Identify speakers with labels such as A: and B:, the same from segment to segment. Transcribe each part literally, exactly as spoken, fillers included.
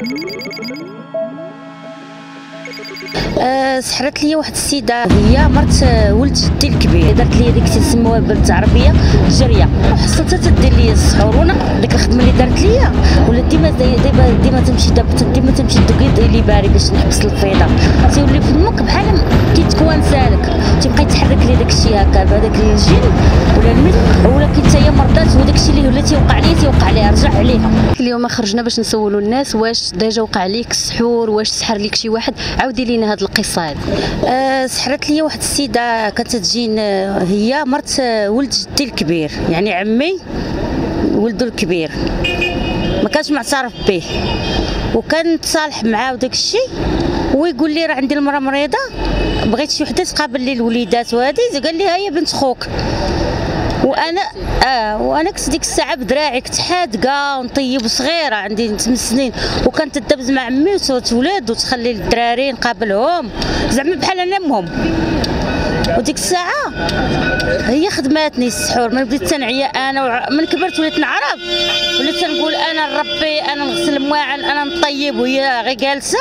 A: أه سحرت لي واحد السيده، هي مرت ولد جدي الكبير، دارت لي ديك تسموها بالعربيه الجريه، وحصلتها تدير لي السحور. وانا ديك الخدمه اللي دارت لي ولا ديما ديما ديما تمشي ديما تمشي دوكيط لي باري باش نحبس الفيضه، تيولي فمك بحال كيتكوان سالك، تيبقى يتحرك لي داك الشيء هكا بهذاك الجن ولا المثل، ولكن حتى هي مرضات وداك الشيء اللي ولا تيوقع لي تيوقع ليها رجع عليها.
B: اليوم خرجنا باش نسولوا الناس واش ديجا وقع ليك السحور، واش سحر ليك شي واحد. عاودي لينا هذه القصه هذه.
A: أه سحرت لي واحد السيده كانت تجين، هي مرت ولد جدي الكبير، يعني عمي ولده الكبير ما كانش معترف به، وكان تصالح معاه وداك الشيء، ويقول لي راه عندي المراه مريضه بغيت شي وحده تقابل لي الوليدات، وهذه قال لي ها هي بنت خوك. وانا اه وانا كنت ديك الساعه بدراعي كنت حادقه ونطيب صغيره عندي ثمان سنين، وكانت تدبز مع عمي وتولد وتخلي الدراري نقابلهم زعما بحال انا امهم. وديك الساعه هي خدماتني السحور، من بديت تنعيا انا من كبرت وليت نعرف، وليت تنقول انا نربي انا نغسل المواعن انا نطيب، وهي غير جالسه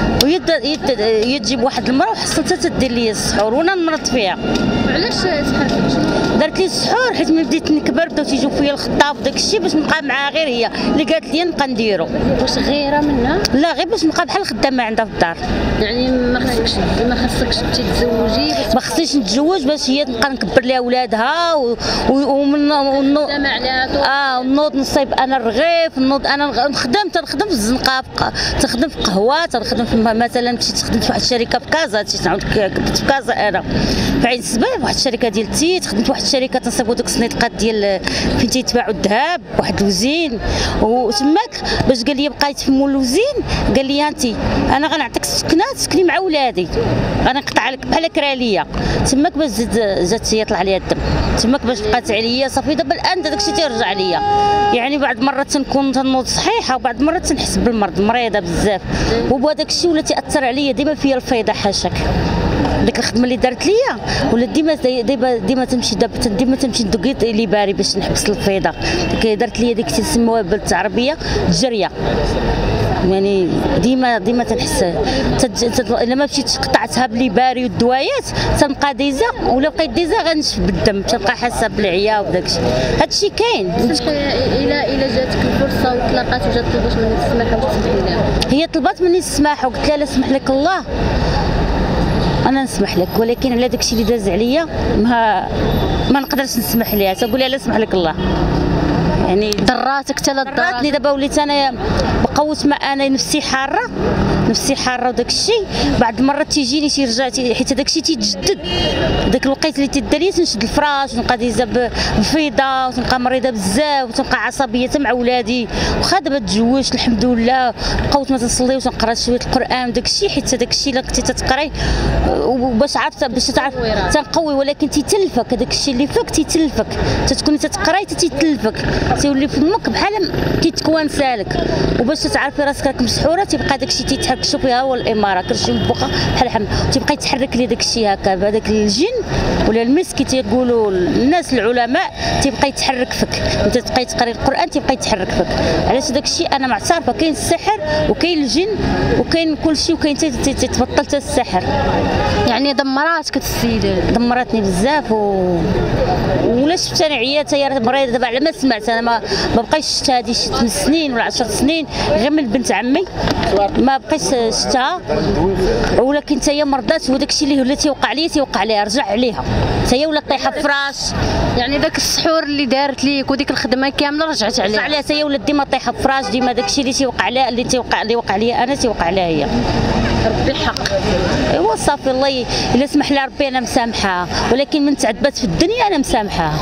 A: وهي تجيب واحد المراه وحصلتها تدير لي السحور وانا نمرض فيها.
B: علاش سحرتك؟
A: دارت لي السحور حيت ملي بديت نكبر بداو تيجيو فيا الخطاب وداك الشيء باش نبقى معاها، غير هي اللي قالت لي نبقى نديرو.
B: واش غيره منها؟
A: لا غير باش نبقى بحال خدامه عندها في الدار.
B: يعني ما خصكش ما خصكش تتزوجي؟
A: ما خصنيش نتزوج باش هي نبقى نكبر لها ولادها ومن
B: خدامه عليها
A: اه نوض نصيب انا الرغيف، نوض انا نخدم تنخدم في الزنقه، تنخدم في قهوه، تنخدم في مثلا مشيت تخدم في واحد الشركه في كازا، مشيت نعاود كبت في كازا انا في عين السباب واحد الشركه ديال التيت، خدمت في واحد الشركه تنصيبوا دوك السنيطقات ديال فين تيتباعوا الذهب، واحد الوزين، وتماك باش قال لي بقيت في مول الوزين قال لي انت انا غنعطيك السكنه تسكني مع ولادي، غنقطع لك بحال كراليه. تماك باش جات يطلع ليا الدم، تماك باش بقات عليا صافي. دابا الان داك الشيء تيرجع ليا، يعني بعض المرات تنكون تنوض صحيحه وبعض المرات تنحس بالمرض، مريضه بزاف، وبهذاك الشيء ولا تاثر عليا ديما فيا الفيضه حاشاك. ديك الخدمه اللي دارت ليا ولا ديما ديما ديما تمشي ديما تمشي دوكيط لي باري باش نحبس الفيضه. دارت ليا ديك تسموها بالعربيه الجريه، يعني ديما ديما تنحس الا ما مشيتش قطعتها بلي باري والدوايات تنبقى ديزا، ولا بقيت ديزا غنشف بالدم، تنبقى حاسه بالعيا وداك الشيء. هذا الشيء كاين.
B: الى الى جاتك الفرصه وتلاقات وجات طلبات منك السماح واش تسمحي لها؟
A: هي طلبات مني السماح وقلت لها لا سمح لك الله انا نسمح لك، ولكن على داك الشيء اللي داز عليا ما ما نقدرش نسمح ليها، تقول لها لا سمح لك الله. يعني
B: ضراتك حتى لا
A: ضراتني. دابا وليت انا بقوت ما انا نفسي حاره نفسي حاره وداك الشيء. بعض المرات تيجيني تيرجع حيت هذاك الشيء تيتجدد، داك الوقيت اللي تدار لي تنشد الفراش ونبقى ديزا بفيضه وتنبقى مريضه بزاف وتنبقى عصبيه مع ولادي. واخا دابا تزوجت الحمد لله، بقوت ما تنصلي وتنقرا شويه القران وداك الشيء، حيت هذاك الشيء الا كنتي تتقراي وباش عرفت باش تعرف تنقوي، ولكن تيتلفك هذاك الشيء اللي فيك تيتلفك، تتكوني تتقراي تيتلفك، تيولي فمك بحال كيتكوان سالك، وباش تعرفي راسك راك مسحوره تيبقى داك الشيء تيتحرك. شوفي ها هو الاماره كرشي مبوخه بحال الحمل، تيبقى يتحرك لي داك الشيء هكا بهذاك الجن ولا المس كي تيقولوا الناس العلماء، تيبقى يتحرك فيك، انت تبقاي تقري القران تيبقى يتحرك فيك. علاش داك الشيء انا معترفه كاين السحر وكاين الجن وكاين كل شيء، وكاين تتبطل حتى السحر.
B: يعني دمراتك السيده؟
A: دمرتني بزاف و ولا شفت انا عيات هي مريضه دابا على ما سمعت انا ما ما بقيتش شفت هذه شي ثمان سنين ولا عشر سنين غير من بنت عمي ما بقيتش شفتها، ولكن حتى هي مرضات وداك الشيء اللي ولا تيوقع ليا تيوقع ليها رجع عليها، حتى هي ولات طايحه في فراش.
B: يعني داك السحور اللي دارت ليك وديك الخدمه كامله رجعت عليها؟
A: رجع عليها حتى هي ولات ديما طايحه في فراش، ديما داك الشيء اللي تيوقع لها اللي تيوقع اللي وقع ليا انا تيوقع لها هي.
B: ربي حق.
A: ايوا صافي الله الا سمح لها ربي انا مسامحاها، ولكن من تعذبات في الدنيا انا مسامحاها.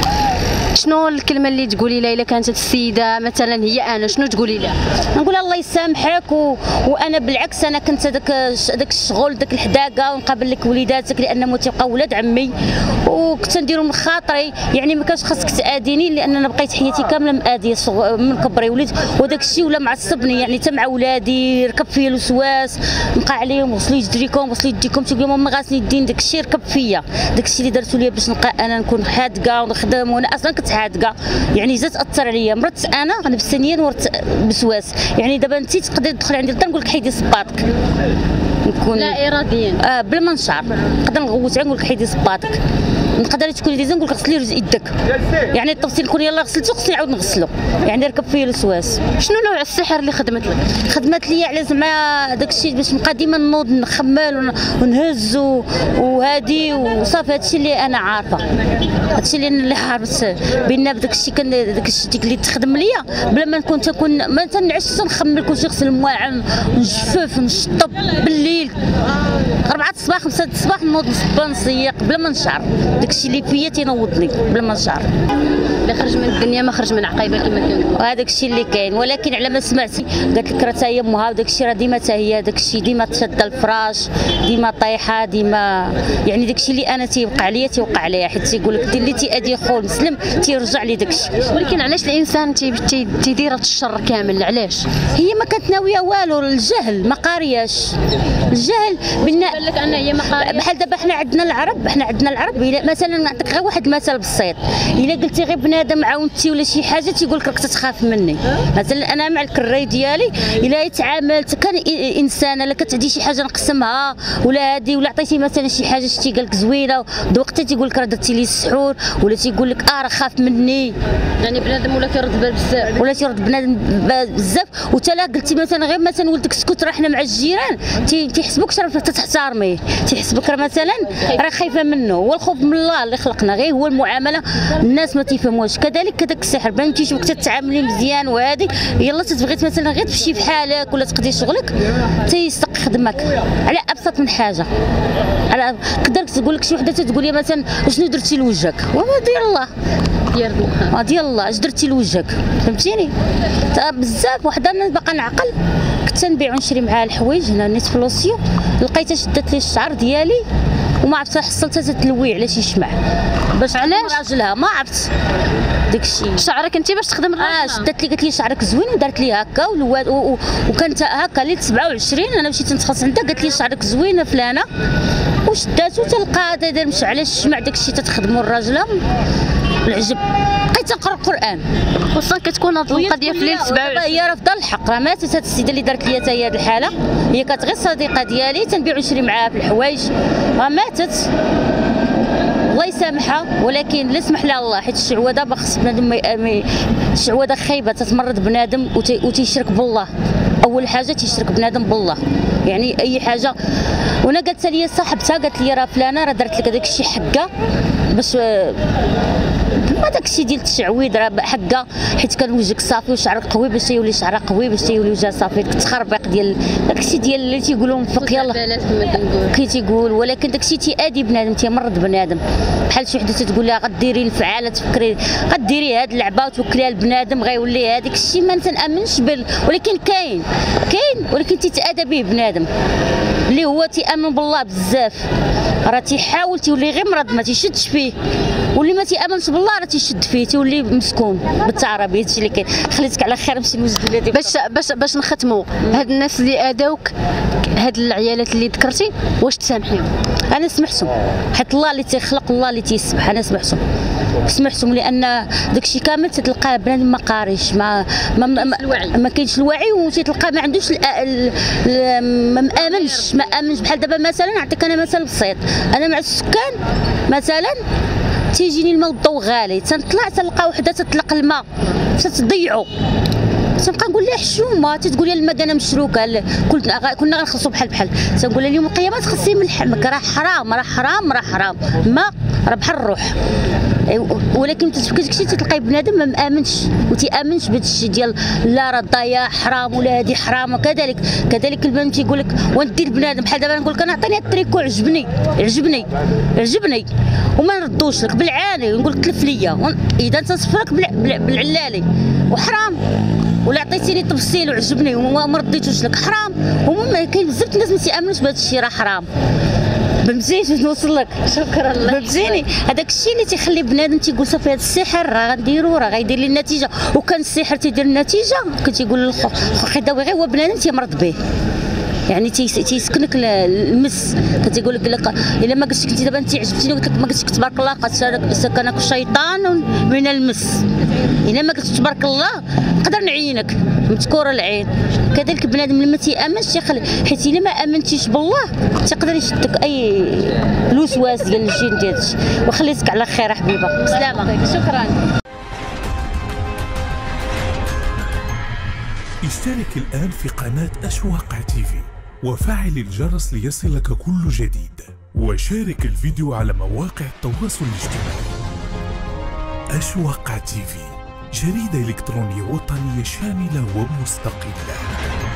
B: شنو الكلمه اللي تقولي لها الا كانت السيده مثلا هي انا، شنو تقولي لها؟
A: نقول الله يسامحك و... وانا بالعكس انا كنت داك داك الشغل داك الحداقه ونقابل لك وليداتك لان ما تيبقاو ولاد عمي وكنت نديرو من خاطري، يعني ما كانش خاصك تاديني لان انا بقيت حياتي كامله ماديه من كبري وليت، وداك الشيء ولا معصبني يعني حتى مع ولادي ركب فيا الوسواس نبقى عليهم وصلي يجريكم وصلي يديكم تيقول ماما غاسلي يدين، داك الشيء ركب فيا، داك الشيء اللي درتو ليا باش نبقى انا نكون حادقه ونخدم، وانا اصلا كنت مرات حادقه يعني جات تاثر عليا، مرات انا غنبس ثانيا ورت بسواس. يعني دابا انت تقدري تدخلي عندي للدار نقول لك حيدي صباطك، نكون
B: لا اراديا
A: اه بلا ما نشعر، نقدر نغوت نقول لك حيدي صباطك، نقدر تكوني ديزا نقول لك غسلي يدك، يعني التفصيل نكون يلاه غسلتو خصني نعاود نغسلو، يعني ركب فيه الوسواس.
B: شنو نوع السحر اللي خدمت لك؟
A: خدمت لي على زعما داك الشيء باش نبقى ديما نوض نخمل ونهز وهادي وصافي. هادشي اللي انا عارفه، هادشي اللي اللي عرفت بان بداك الشيء كان داك الشيء ديك اللي تخدم ليا بلا ما نكون تكون ما تنعش تنخمل كلشي غسل المواعن ونجفف ونشطب بالليل أربعة الصباح خمسة الصباح نوض نصبا نسيق بلا ما نشعر. داك الشيء اللي فيا تينوضني بلا ما نشعر.
B: اللي خرج من الدنيا ما خرج من عقيبه كما كنقولوا.
A: هذاك الشيء اللي كاين، ولكن على ما سمعتي قالت لك راه حتى هي امها وداك الشيء راه ديما حتى هي داك الشيء ديما تشد الفراش، ديما طايحه، ديما يعني داك الشيء اللي انا تيوقع عليا تيوقع عليا، حيت تيقول لك دير اللي تيأدي خو مسلم تيرجع لي داك الشيء.
B: ولكن علاش الانسان تيدير هذا الشر كامل؟ علاش؟
A: هي ما كانت ناويه والو، الجهل ما قارياش، الجهل بان
B: قال لك انا هي ما قاريه.
A: بحال دابا حنا عندنا العرب، حنا عندنا العرب مثلا نعطيك غير واحد المثل بسيط، الا قلتي غير بنادم عاونتي ولا شي حاجه تيقول لك راك تتخاف مني. مثلا انا مع الكراي ديالي الا يتعاملت كان انسانه لا كتعدي شي حاجه نقسمها ولا هادي، ولا عطيتي مثلا شي حاجه شتي قال لك زوينه ذوقتي تيقول لك راه درتي لي السحور، ولا تيقول لك اه راه خاف مني.
B: يعني بنادم ولا كيرد بال بزاف،
A: ولا تيرد بنادم بزاف. وتا لا قلتي مثلا غير مثلا ولدك اسكت راه حنا مع الجيران تيحسبوك راه تحترميه، تيحسبك راه مثلا راه خايفه منه. هو الخوف من الله اللي خلقنا، غير هو المعامله الناس ما تيفهموش. كذلك كذاك السحر بان تيشوفك تتعاملي مزيان وهذه يلا تتبغي مثلا غير تمشي بحالك ولا تقضي شغلك تيستق خدمك على ابسط من حاجه. على قدرك تقول لك شي وحده تقول لي مثلا شنو درتي لوجهك، وما دير الله
B: ديال الله
A: ديال الله اش درتي لوجهك، فهمتيني. بزاف وحده انا باقا نعقل كنت نبيع ونشري معاها الحوايج هنا نيت في لوسيو، لقيتها شدت لي الشعر ديالي وما عرفت حصلتها تتلوي على شي شمع باش
B: علاش
A: راجلها ما عرفت داك الشيء.
B: شعرك انت باش تخدم
A: اه شدت لي قالت لي شعرك زوين ودارت لي هكا ولواد وكانت هكا ليله سبعة وعشرين انا مشيت نتخلص عندها قالت لي شعرك زوينه فلانه وشداتو تلقى داير مش على الشمع داك الشيء تتخدموا الراجله العجب. بقيت نقرا القران
B: خصوصا كتكون هاد القضيه في ليله سبعة وعشرين.
A: هي راه في دار الحق، راه ماتت هاد السيده اللي دارت لي حتى هي هاد الحاله، هي كانت غير صديقه ديالي تنبيع ونشري معاها في الحوايج، راه ماتت الله يسامحها. ولكن لا سمح لها الله، حيت الشعوذه باخص بنادم الشعوذه خايبه تتمرض بنادم وتيشرك بالله. اول حاجه تيشرك بنادم بالله، يعني اي حاجه. وانا قالت لي صاحبتها قالت لي راه فلانه راه دارت لك هذاك الشيء حقه باش ما داك الشيء ديال التشعويذ راه حقه، حيت كان وجهك صافي وشعرك قوي باش يولي شعرها قوي باش يولي وجهها صافي. التخربيق ديال داك الشيء ديال اللي تيقولوا منفق يلاه كي تيقول، ولكن داك الشيء تيأذي بنادم تيمرض بنادم. بحال شي وحده تتقول لها غديري الفعاله تفكري غديري هاد اللعبه وتوكليها لبنادم غيولي هذاك الشيء ما تنامنش به، ولكن كاين كاين ولكن تيتأذى به بنادم اللي هو تيامن بالله بزاف، راه تيحاول تيولي غير مرض ما تيشدش فيه، واللي ما تيامنش بالله راه تيشد فيه تيولي مسكون بالتعربي. هادشي اللي كاين. خليتك على خير نمشي نوجد ولادي.
B: باش باش باش نختموا، هاد الناس اللي اذاوك هاد العيالات اللي ذكرتي واش تسامحيهم؟
A: انا سمحتهم حيت الله اللي تيخلق الله اللي تيسمح، انا سمحتهم سمحتهم لان داكشي كامل تتلقاه بنادم ما قاريش ما ما, ما, ما كاينش الوعي وتتلقى ما عندوش ما مامنش ما امنش. بحال دابا مثلا نعطيك انا مثال بسيط، انا مع السكان مثلا تيجيني الماء والضوء غالي تنطلع تلقى وحده تطلق الماء تتضيعو تنبقى نقول لها حشومه تتقول لي الماء انا مشروكه كنا كنا غنخلصوا بحال بحال تنقول لها اليوم القيامه تخصي من لحمك راه حرام راه حرام راه حرام ما راه بحال الروح. ولكن تتفكر داكشي تلقاي بنادم ما مامنش وتيامنش بهذا الشيء ديال لا راه الضياع حرام ولا هذه حرام. وكذلك كذلك البنات تيقول لك وندي البنادم بحال دابا نقول لك انا عطيني التريكو عجبني عجبني عجبني وما نردوش لك بالعاني ونقول لك تلف ليا اذا تنصفرك بالعلالي وحرام، ولا عطيتيني تفصيل وعجبني وما رديتوش لك حرام. هما كاين بزاف الناس ما تيامنوش بهذا الشيء راه حرام. فهمتيني نوصل لك؟
B: شكرا لك.
A: فهمتيني هذاك الشيء اللي تيخلي بنادم تيقول صافي هذا السحر راه غنديرو راه غيدير لي النتيجه، وكان السحر تيدير النتيجه كان تيقول الخو خو داوي غير هو بنادم تيمرض به. يعني تيسكنك المس. كتيقول لك الا ما قلتش كنتي دابا انت عجبتيني قلت لك ما قلتش تبارك الله قد سكنك الشيطان من المس. الا ما قلتش تبارك الله نقدر نعينك مذكوره العين. كذلك بنادم لما تيامنش تيخلي، حيت الا ما امنتيش بالله تقدر يشدك اي الوسواس ديال الجن ديال الشيء. وخليتك على خير حبيبه، بسلامه.
B: شكرا.
C: اشترك الآن في قناة أشواق تيفي وفعل الجرس ليصلك كل جديد، وشارك الفيديو على مواقع التواصل الاجتماعي. أشواق تيفي، جريدة إلكترونية وطنية شاملة ومستقلة.